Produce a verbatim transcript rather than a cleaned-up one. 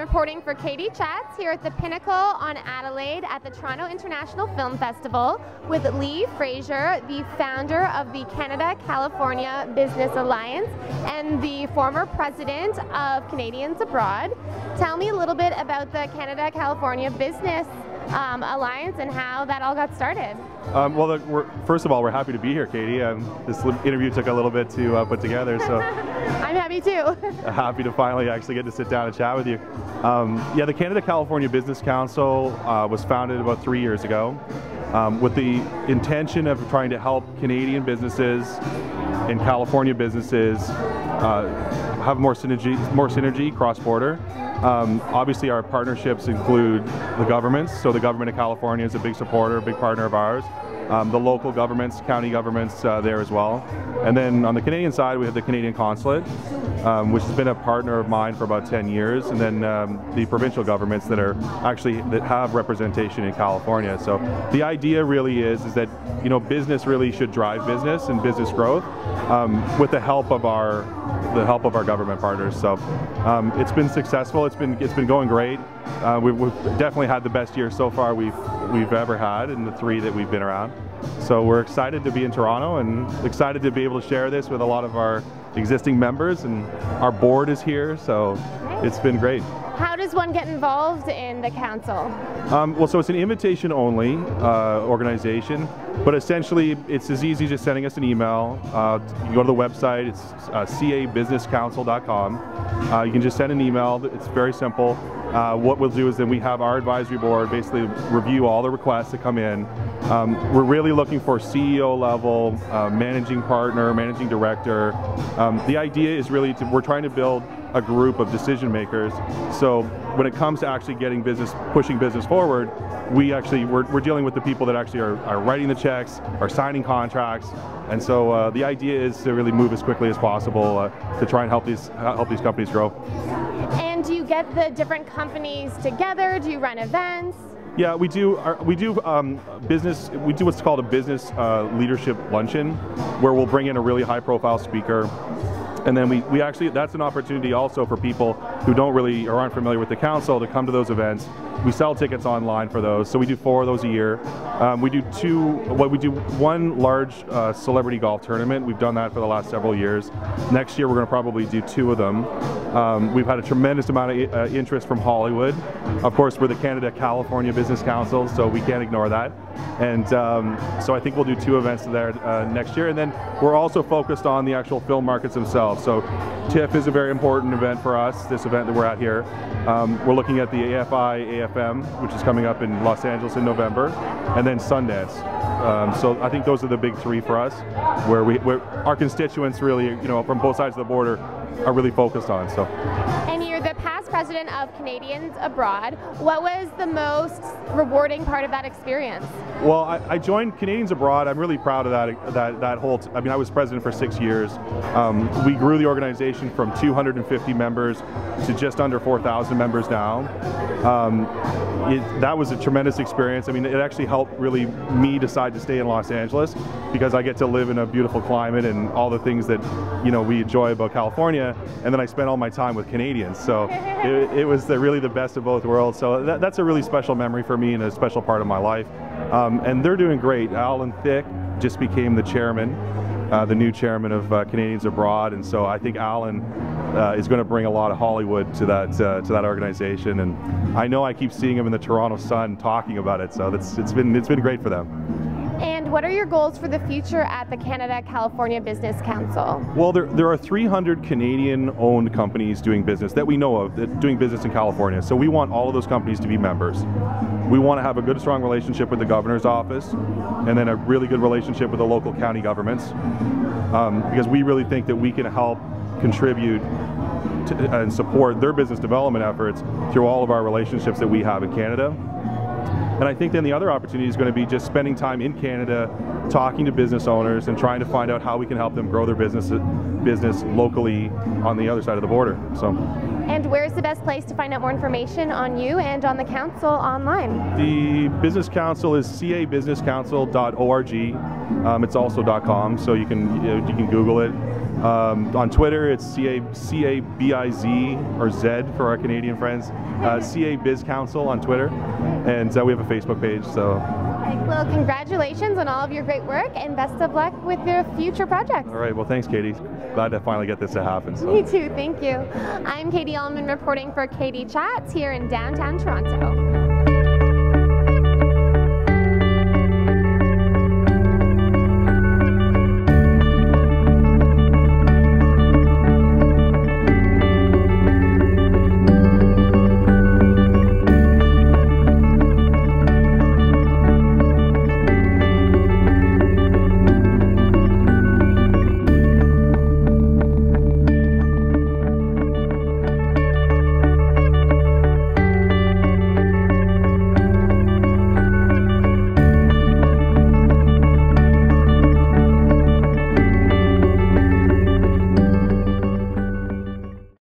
reporting for Katie Chats here at the Pinnacle on Adelaide at the Toronto International Film Festival with Lee Fraser, the founder of the Canada-California Business Alliance and the former president of Canadians Abroad. Tell me a little bit about the Canada-California Business um, Alliance and how that all got started. Um, well, look, we're, first of all, we're happy to be here, Katie. Um, this interview took a little bit to uh, put together, so I'm happy too. happy to finally actually get to sit down and chat with you. Um, yeah, the Canada-California Business Council uh, was founded about three years ago um, with the intention of trying to help Canadian businesses and California businesses uh, have more synergy, more synergy cross-border. Um, obviously, our partnerships include the governments, so the government of California is a big supporter, a big partner of ours. Um, the local governments, county governments uh, there as well. And then on the Canadian side, we have the Canadian Consulate, um, which has been a partner of mine for about ten years, and then um, the provincial governments that are actually, that have representation in California. So the idea really is, is that, you know, business really should drive business and business growth um, with the help of our, the help of our government partners. So um, it's been successful, it's been, it's been going great. Uh, we've, we've definitely had the best year so far we've, we've ever had in the three that we've been around. So we're excited to be in Toronto and excited to be able to share this with a lot of our existing members, and our board is here, so it's been great. How does one get involved in the council? Um, well, so it's an invitation-only uh, organization, but essentially it's as easy as just sending us an email. Uh, you can go to the website, it's uh, c a business council dot com. Uh, you can just send an email, it's very simple. Uh, what we'll do is then we have our advisory board basically review all the requests that come in. Um, we're really looking for C E O level, uh, managing partner, managing director. Um, the idea is really to, we're trying to build a group of decision makers. So when it comes to actually getting business, pushing business forward, we actually, we're, we're dealing with the people that actually are, are writing the checks, are signing contracts. And so uh, the idea is to really move as quickly as possible uh, to try and help these, help these companies grow. And do you get the different companies together? Do you run events? Yeah, we do. Our, we do um, business. We do what's called a business uh, leadership luncheon, where we'll bring in a really high-profile speaker, and then we, we actually, that's an opportunity also for people who don't really or aren't familiar with the council to come to those events. We sell tickets online for those, so we do four of those a year. Um, we do two, what we do one large uh, celebrity golf tournament. We've done that for the last several years. Next year we're going to probably do two of them. Um, we've had a tremendous amount of uh, interest from Hollywood. Of course, we're the Canada-California Business Council, so we can't ignore that. And um, so I think we'll do two events there uh, next year. And then we're also focused on the actual film markets themselves. So TIFF is a very important event for us, this event that we're at here. Um, we're looking at the A F I A F M, which is coming up in Los Angeles in November, and then Sundance. Um, so I think those are the big three for us, where we, where our constituents really, you know, from both sides of the border, are really focused on. So. And you're the past president of Canadians Abroad. What was the most rewarding part of that experience? Well, I, I joined Canadians Abroad. I'm really proud of that. That that whole. T I mean, I was president for six years. Um, we grew the organization from two hundred fifty members to just under four thousand members now. Um, it, that was a tremendous experience. I mean, it actually helped really me decide to stay in Los Angeles because I get to live in a beautiful climate and all the things that, you know, we enjoy about California. And then I spent all my time with Canadians. So it, it was the, really the best of both worlds. So that, that's a really special memory for me and a special part of my life. Um, and they're doing great. Alan Thicke just became the chairman, uh, the new chairman of uh, Canadians Abroad. And so I think Alan uh, is going to bring a lot of Hollywood to that uh, to that organization. And I know I keep seeing him in the Toronto Sun talking about it. So that's it's been it's been great for them. And what are your goals for the future at the Canada-California Business Council? Well, there, there are three hundred Canadian-owned companies doing business that we know of, that doing business in California. So we want all of those companies to be members. We want to have a good, strong relationship with the governor's office, and then a really good relationship with the local county governments, um, because we really think that we can help contribute to, and support their business development efforts through all of our relationships that we have in Canada. And I think then the other opportunity is going to be just spending time in Canada, talking to business owners and trying to find out how we can help them grow their business business locally on the other side of the border. So. And where's the best place to find out more information on you and on the council online? The Business Council is c a business council dot org. Um, it's also .com, so you can you, know, you can Google it. Um, on Twitter, it's C A C A B I Z or Z for our Canadian friends. Uh, C A Biz Council on Twitter, and uh, we have a Facebook page. So. Well, congratulations on all of your great work, and best of luck with your future projects. All right. Well, thanks, Katie. Glad to finally get this to happen. So. Me too. Thank you. I'm Katie Allman reporting for Katie Chats here in downtown Toronto.